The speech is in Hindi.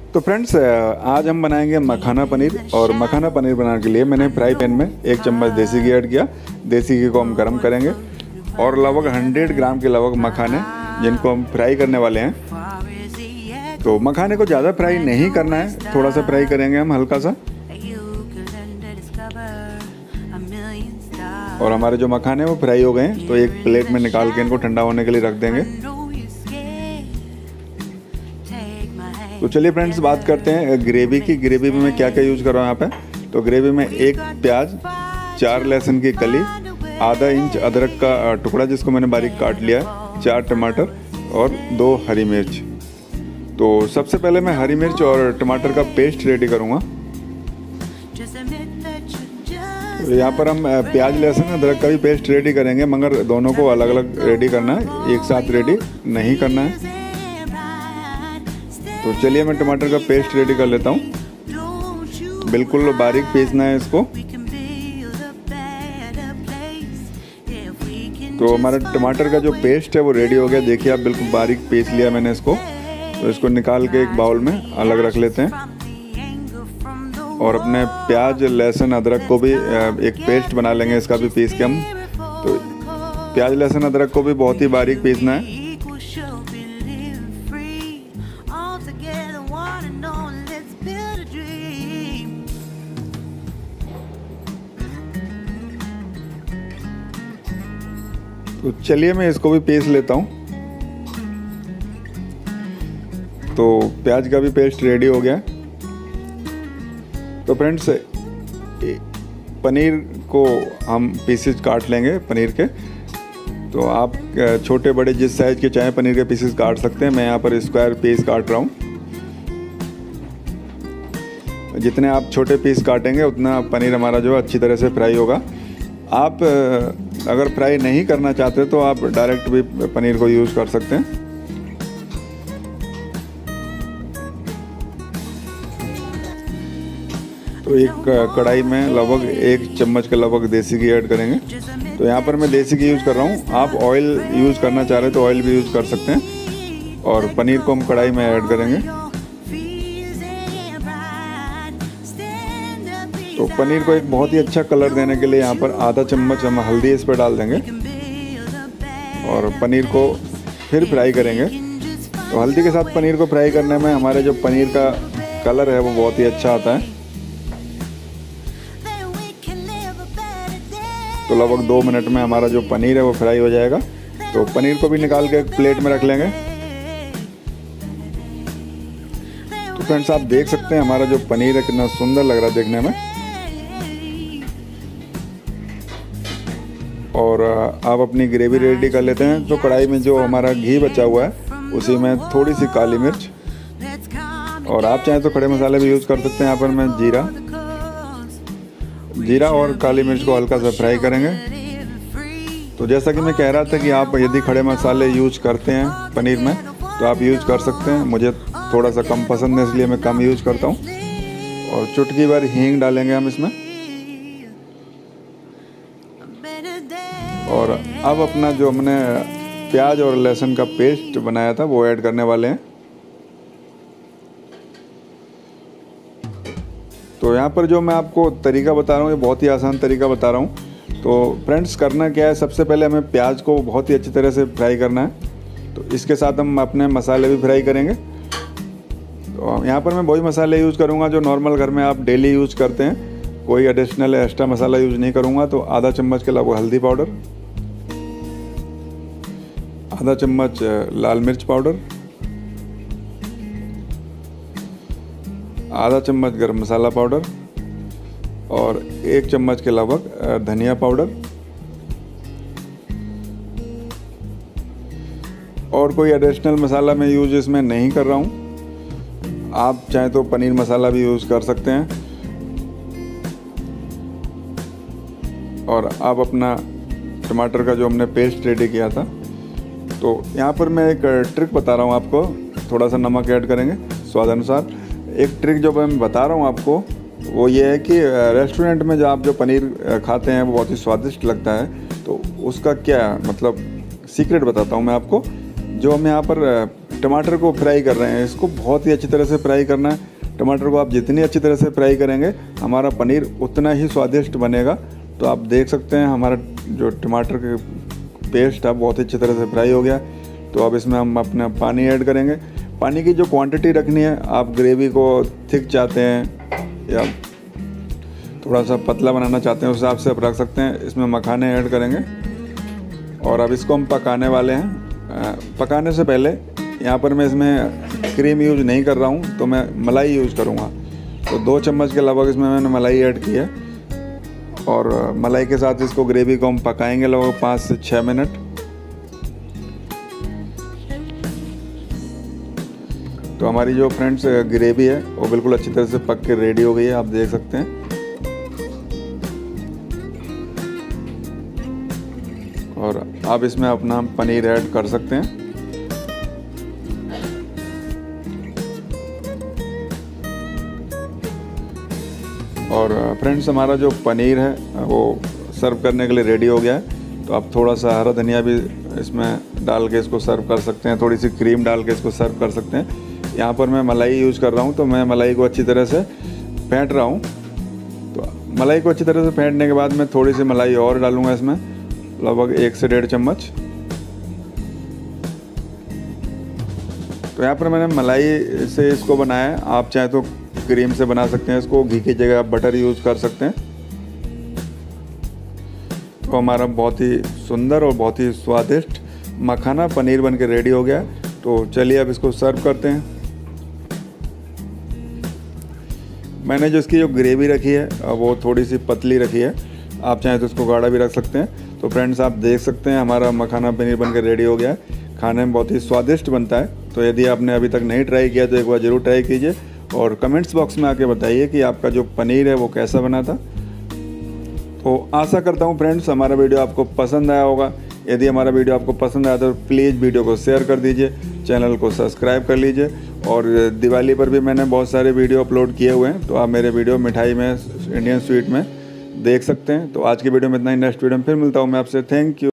तो फ्रेंड्स आज हम बनाएंगे मखाना पनीर। और मखाना पनीर बनाने के लिए मैंने फ्राई पैन में 1 चम्मच देसी घी ऐड किया। देसी घी को हम गर्म करेंगे और लगभग 100 ग्राम के लगभग मखाने जिनको हम फ्राई करने वाले हैं। तो मखाने को ज़्यादा फ्राई नहीं करना है, थोड़ा सा फ्राई करेंगे हम हल्का सा। और हमारे जो मखाने वो फ्राई हो गए हैं, तो एक प्लेट में निकाल के इनको ठंडा होने के लिए रख देंगे। तो चलिए फ्रेंड्स बात करते हैं ग्रेवी की। ग्रेवी में मैं क्या क्या यूज़ कर रहा हूँ यहाँ पे। तो ग्रेवी में 1 प्याज, 4 लहसुन की कली, आधा इंच अदरक का टुकड़ा जिसको मैंने बारीक काट लिया है, 4 टमाटर और 2 हरी मिर्च। तो सबसे पहले मैं हरी मिर्च और टमाटर का पेस्ट रेडी करूँगा। तो यहाँ पर हम प्याज, लहसुन, अदरक का भी पेस्ट रेडी करेंगे, मगर दोनों को अलग अलग रेडी करना है, एक साथ रेडी नहीं करना है। तो चलिए मैं टमाटर का पेस्ट रेडी कर लेता हूँ। बिल्कुल बारीक पीसना है इसको। तो हमारा टमाटर का जो पेस्ट है वो रेडी हो गया। देखिए आप, बिल्कुल बारीक पीस लिया मैंने इसको। तो इसको निकाल के एक बाउल में अलग रख लेते हैं। और अपने प्याज, लहसुन, अदरक को भी एक पेस्ट बना लेंगे, इसका भी पीस के हम। तो प्याज, लहसुन, अदरक को भी बहुत ही बारीक पीसना है। तो चलिए मैं इसको भी पीस लेता हूँ। तो प्याज का भी पेस्ट रेडी हो गया। तो फ्रेंड्स पनीर को हम पीसेस काट लेंगे पनीर के। तो आप छोटे बड़े जिस साइज़ के चाहें पनीर के पीसेस काट सकते हैं। मैं यहाँ पर स्क्वायर पीस काट रहा हूँ। जितने आप छोटे पीस काटेंगे उतना पनीर हमारा जो अच्छी तरह से फ्राई होगा। आप अगर फ्राई नहीं करना चाहते तो आप डायरेक्ट भी पनीर को यूज़ कर सकते हैं। तो एक कढ़ाई में लगभग 1 चम्मच के लगभग देसी घी ऐड करेंगे। तो यहाँ पर मैं देसी घी यूज़ कर रहा हूँ। आप ऑयल यूज़ करना चाह रहे हैं तो ऑयल भी यूज़ कर सकते हैं। और पनीर को हम कढ़ाई में ऐड करेंगे। तो पनीर को एक बहुत ही अच्छा कलर देने के लिए यहाँ पर आधा चम्मच हम हल्दी इस पर डाल देंगे और पनीर को फिर फ्राई करेंगे। तो हल्दी के साथ पनीर को फ्राई करने में हमारे जो पनीर का कलर है वो बहुत ही अच्छा आता है। तो लगभग 2 मिनट में हमारा जो पनीर है वो फ्राई हो जाएगा। तो पनीर को भी निकाल के एक प्लेट में रख लेंगे। तो फ्रेंड्स आप देख सकते हैं हमारा जो पनीर है कितना सुंदर लग रहा है देखने में। और आप अपनी ग्रेवी रेडी कर लेते हैं। तो कढ़ाई में जो हमारा घी बचा हुआ है उसी में थोड़ी सी काली मिर्च, और आप चाहें तो खड़े मसाले भी यूज़ कर सकते हैं। यहाँ पर मैं जीरा और काली मिर्च को हल्का सा फ्राई करेंगे। तो जैसा कि मैं कह रहा था कि आप यदि खड़े मसाले यूज़ करते हैं पनीर में तो आप यूज़ कर सकते हैं। मुझे थोड़ा सा कम पसंद है इसलिए मैं कम यूज़ करता हूँ। और चुटकी भर हींग डालेंगे हम इसमें। और अब अपना जो हमने प्याज और लहसुन का पेस्ट बनाया था वो ऐड करने वाले हैं। तो यहाँ पर जो मैं आपको तरीका बता रहा हूँ ये बहुत ही आसान तरीका बता रहा हूँ। तो फ्रेंड्स करना क्या है, सबसे पहले हमें प्याज को बहुत ही अच्छी तरह से फ्राई करना है। तो इसके साथ हम अपने मसाले भी फ्राई करेंगे। तो यहाँ पर मैं वही मसाले यूज़ करूँगा जो नॉर्मल घर में आप डेली यूज़ करते हैं। कोई एडिशनल एक्स्ट्रा मसाला यूज़ नहीं करूँगा। तो आधा चम्मच के लगभग हल्दी पाउडर, आधा चम्मच लाल मिर्च पाउडर, आधा चम्मच गरम मसाला पाउडर और 1 चम्मच के लगभग धनिया पाउडर। और कोई एडिशनल मसाला मैं यूज़ इसमें नहीं कर रहा हूँ। आप चाहें तो पनीर मसाला भी यूज़ कर सकते हैं। और आप अपना टमाटर का जो हमने पेस्ट रेडी किया था, तो यहाँ पर मैं एक ट्रिक बता रहा हूँ आपको। थोड़ा सा नमक ऐड करेंगे स्वाद अनुसार। एक ट्रिक जो मैं बता रहा हूँ आपको वो ये है कि रेस्टोरेंट में जो आप जो पनीर खाते हैं वो बहुत ही स्वादिष्ट लगता है। तो उसका क्या मतलब सीक्रेट बताता हूँ मैं आपको। जो हम यहाँ पर टमाटर को फ्राई कर रहे हैं, इसको बहुत ही अच्छी तरह से फ्राई करना है। टमाटर को आप जितनी अच्छी तरह से फ्राई करेंगे हमारा पनीर उतना ही स्वादिष्ट बनेगा। तो आप देख सकते हैं हमारा जो टमाटर के पेस्ट है बहुत ही अच्छी तरह से फ्राई हो गया। तो अब इसमें हम अपना पानी ऐड करेंगे। पानी की जो क्वांटिटी रखनी है, आप ग्रेवी को थिक चाहते हैं या थोड़ा सा पतला बनाना चाहते हैं उस हिसाब से आप रख सकते हैं। इसमें मखाने ऐड करेंगे और अब इसको हम पकाने वाले हैं। पकाने से पहले यहाँ पर मैं इसमें क्रीम यूज़ नहीं कर रहा हूँ, तो मैं मलाई यूज़ करूँगा। तो 2 चम्मच के लगभग इसमें मैंने मलाई ऐड की है और मलाई के साथ इसको ग्रेवी को हम पकाएंगे लगभग 5 से 6 मिनट। तो हमारी जो फ्रेंड्स ग्रेवी है वो बिल्कुल अच्छी तरह से पक के रेडी हो गई है, आप देख सकते हैं। और आप इसमें अपना पनीर ऐड कर सकते हैं। और फ्रेंड्स हमारा जो पनीर है वो सर्व करने के लिए रेडी हो गया है। तो आप थोड़ा सा हरा धनिया भी इसमें डाल के इसको सर्व कर सकते हैं, थोड़ी सी क्रीम डाल के इसको सर्व कर सकते हैं। यहाँ पर मैं मलाई यूज़ कर रहा हूँ, तो मैं मलाई को अच्छी तरह से फेंट रहा हूँ। तो मलाई को अच्छी तरह से फेंटने के बाद मैं थोड़ी सी मलाई और डालूँगा इसमें, लगभग 1 से 1.5 चम्मच। तो यहाँ पर मैंने मलाई से इसको बनाया है, आप चाहे तो क्रीम से बना सकते हैं इसको, घी की जगह आप बटर यूज़ कर सकते हैं। तो हमारा बहुत ही सुंदर और बहुत ही स्वादिष्ट मखाना पनीर बन के रेडी हो गया। तो चलिए अब इसको सर्व करते हैं। मैंने जो इसकी जो ग्रेवी रखी है वो थोड़ी सी पतली रखी है, आप चाहें तो इसको गाढ़ा भी रख सकते हैं। तो फ्रेंड्स आप देख सकते हैं हमारा मखाना पनीर बनकर रेडी हो गया है। खाने में बहुत ही स्वादिष्ट बनता है। तो यदि आपने अभी तक नहीं ट्राई किया तो एक बार ज़रूर ट्राई कीजिए और कमेंट्स बॉक्स में आके बताइए कि आपका जो पनीर है वो कैसा बना था। तो आशा करता हूँ फ्रेंड्स हमारा वीडियो आपको पसंद आया होगा। यदि हमारा वीडियो आपको पसंद आया तो प्लीज़ वीडियो को शेयर कर दीजिए, चैनल को सब्सक्राइब कर लीजिए। और दिवाली पर भी मैंने बहुत सारे वीडियो अपलोड किए हुए हैं, तो आप मेरे वीडियो मिठाई में, इंडियन स्वीट में देख सकते हैं। तो आज की वीडियो में इतना ही, नेक्स्ट वीडियो में फिर मिलता हूँ मैं आपसे। Thank you.